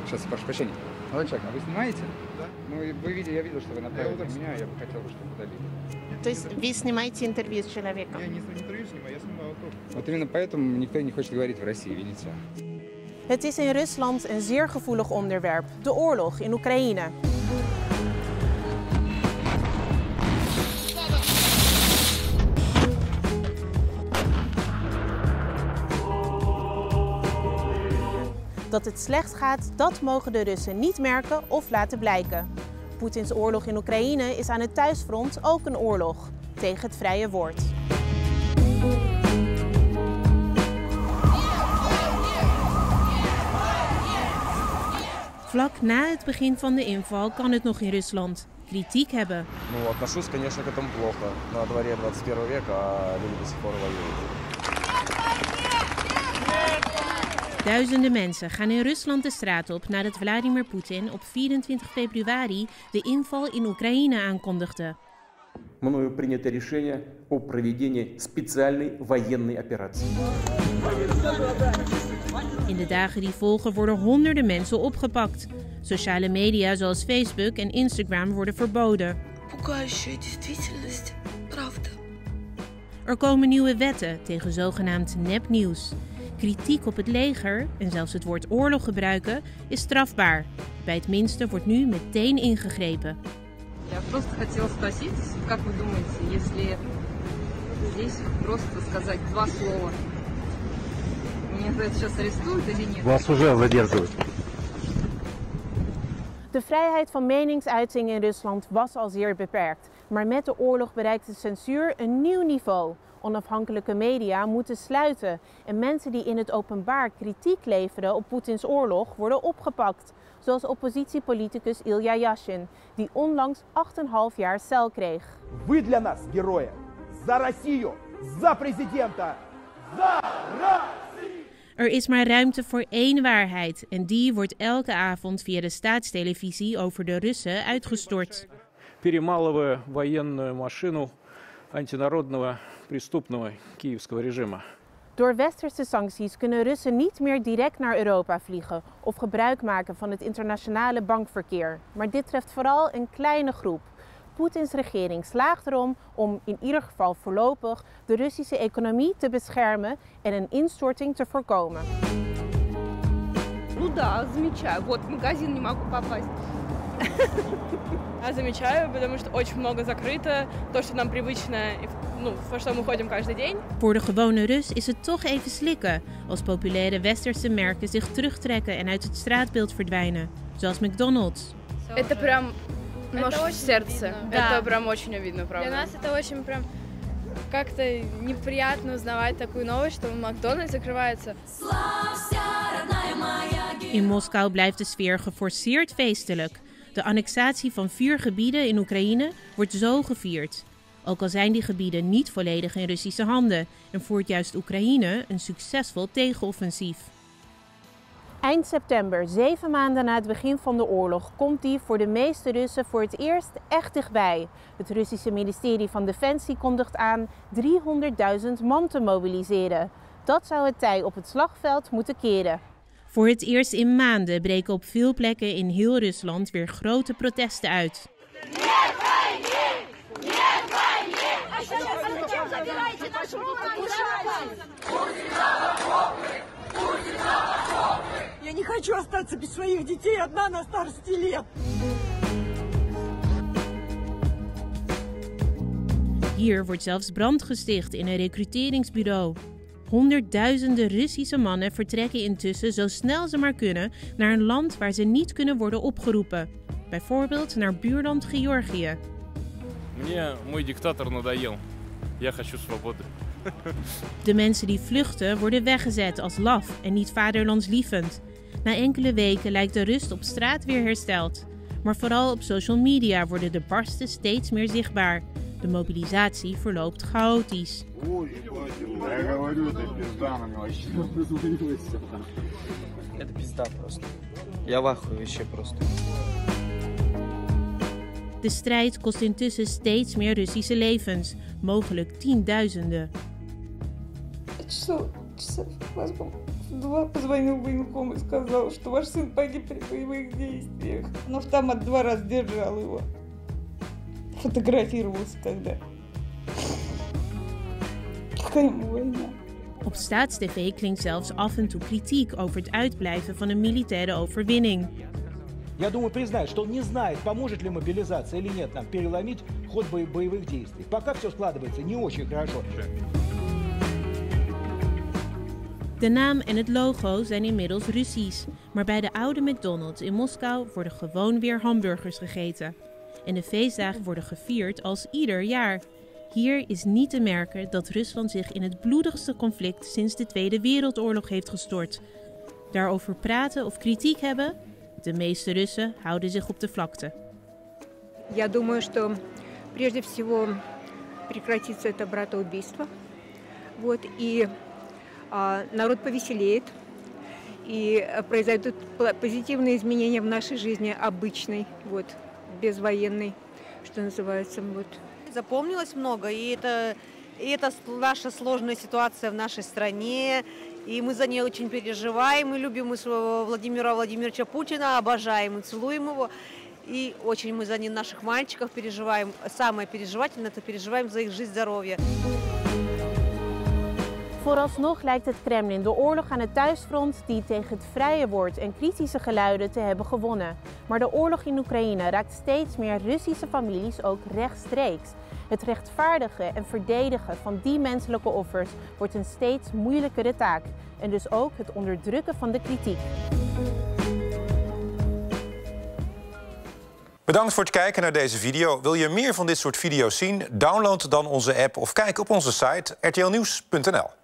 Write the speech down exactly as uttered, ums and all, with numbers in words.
Сейчас, прошу прощения. Молодой человек, а вы снимаете? Да. Ну, вы видели, я видел, что вы направили на меня, я бы хотел, чтобы удалили. То есть вы снимаете интервью с человеком? Я не интервью снимаю, я снимаю вокруг. Вот именно поэтому никто не хочет говорить в России, видите? Het is in Rusland een zeer gevoelig onderwerp, de oorlog in Oekraïne. Dat het slecht gaat, dat mogen de Russen niet merken of laten blijken. Poetins oorlog in Oekraïne is aan het thuisfront ook een oorlog tegen het vrije woord. Vlak na het begin van de inval kan het nog in Rusland kritiek hebben. Ну, отношусь, конечно, к этому плохо. На дворе двадцать первого века, а люди до сих пор воюют. Duizenden mensen gaan in Rusland de straat op nadat Vladimir Poetin op vierentwintig februari de inval in Oekraïne aankondigde. Мною принято решение о проведении специальной военной операции. In de dagen die volgen worden honderden mensen opgepakt. Sociale media zoals Facebook en Instagram worden verboden. Er komen nieuwe wetten tegen zogenaamd nepnieuws. Kritiek op het leger en zelfs het woord oorlog gebruiken is strafbaar. Bij het minste wordt nu meteen ingegrepen. Я просто хотела спросить, как вы думаете, если здесь просто сказать два слова, меня за это сейчас арестуют или нет? Вас уже задерживают. De vrijheid van meningsuiting in Rusland was al zeer beperkt. Maar met de oorlog bereikt de censuur een nieuw niveau. Onafhankelijke media moeten sluiten en mensen die in het openbaar kritiek leveren op Poetins oorlog worden opgepakt. Zoals oppositiepoliticus Ilya Yashin, die onlangs acht komma vijf jaar cel kreeg. Вы для нас герои. За Россию, за президента, за Россию! Er is maar ruimte voor één waarheid en die wordt elke avond via de staatstelevisie over de Russen uitgestort. Перемалывая военную машину антинародного преступного киевского режима. Door westerse sancties kunnen Russen niet meer direct naar Europa vliegen of gebruik maken van het internationale bankverkeer. Maar dit treft vooral een kleine groep. Poetins regering slaagt erom om in ieder geval voorlopig de Russische economie te beschermen en een instorting te voorkomen. Ну да, замечаю. Вот, в магазин не могу попасть. Я замечаю, потому что очень много закрыто, то, что нам привычно, ну, во что мы ходим каждый день. Voor de gewone Rus is het toch even slikken als populaire westerse merken zich terugtrekken en uit het straatbeeld verdwijnen, zoals McDonald's. Это прям нож в сердце. Это прям очень обидно, правда. Для нас это очень прям как-то неприятно узнавать такую новость, что Макдональдс закрывается. In Moskou blijft de sfeer geforceerd feestelijk. De annexatie van vier gebieden in Oekraïne wordt zo gevierd. Ook al zijn die gebieden niet volledig in Russische handen en voert juist Oekraïne een succesvol tegenoffensief. Eind september, zeven maanden na het begin van de oorlog, komt die voor de meeste Russen voor het eerst echt dichtbij. Het Russische ministerie van Defensie kondigt aan driehonderdduizend man te mobiliseren. Dat zou het tij op het slagveld moeten keren. Voor het eerst in maanden breken op veel plekken in heel Rusland weer grote protesten uit. Я не хочу остаться без своих детей одна на старости лет. Hier wordt zelfs brand gesticht in een recruteringsbureau. Honderdduizenden Russische mannen vertrekken intussen zo snel ze maar kunnen naar een land waar ze niet kunnen worden opgeroepen. Bijvoorbeeld naar buurland Georgië. Мне мой диктатор надоел. Я хочу свободы. De mensen die vluchten worden weggezet als laf en niet vaderlandslievend. Na enkele weken lijkt de rust op straat weer hersteld. Maar vooral op social media worden de barsten steeds meer zichtbaar. De mobilisatie verloopt chaotisch. Это пизда просто. Я в ахуе вообще просто. De strijd kost intussen steeds meer Russische levens, mogelijk tienduizenden. Часов, часов, у вас был два позвонил в военком и сказал, что ваш сын погиб при боевых действиях. Он автомат два раза держал его. Фотографировался тогда. Какая ему война? Op Staatstv klinkt zelfs af en toe kritiek over het uitblijven van een militaire overwinning. Я думаю, признает, что он не знает, поможет ли мобилизация или нет нам переломить ход боевых действий. Пока все складывается не очень хорошо. De naam en het logo zijn inmiddels Russisch, maar bij de oude McDonald's in Moskou worden gewoon weer hamburgers gegeten. En de feestdagen worden gevierd als ieder jaar. Hier is niet te merken dat Rusland zich in het bloedigste conflict sinds de Tweede Wereldoorlog heeft gestort. Daarover praten of kritiek hebben? De meeste Russen houden zich op de vlakte. Я думаю, что прежде всего прекратится это братоубийство. Вот, и а, народ повеселеет, и произойдут позитивные изменения в нашей жизни обычной, вот, безвоенной, что называется. Вот. Запомнилось много, и это, и это наша сложная ситуация в нашей стране, и мы за нее очень переживаем, мы любим своего Владимира Владимировича Путина, обожаем и целуем его, и очень мы за них, наших мальчиков переживаем, самое переживательное, это переживаем за их жизнь, здоровье. Vooralsnog lijkt het Kremlin de oorlog aan het thuisfront die tegen het vrije woord en kritische geluiden te hebben gewonnen. Maar de oorlog in Oekraïne raakt steeds meer Russische families ook rechtstreeks. Het rechtvaardigen en verdedigen van die menselijke offers wordt een steeds moeilijkere taak. En dus ook het onderdrukken van de kritiek. Bedankt voor het kijken naar deze video. Wil je meer van dit soort video's zien? Download dan onze app of kijk op onze site r t l nieuws punt n l.